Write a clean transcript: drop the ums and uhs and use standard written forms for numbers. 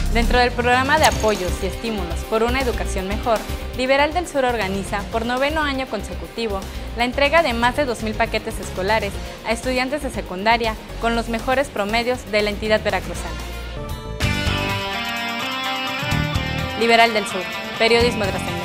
Dentro del programa de apoyos y estímulos por una educación mejor, Liberal del Sur organiza, por 9º año consecutivo, la entrega de más de 2,000 paquetes escolares a estudiantes de secundaria con los mejores promedios de la entidad veracruzana. Liberal del Sur, periodismo trascendente.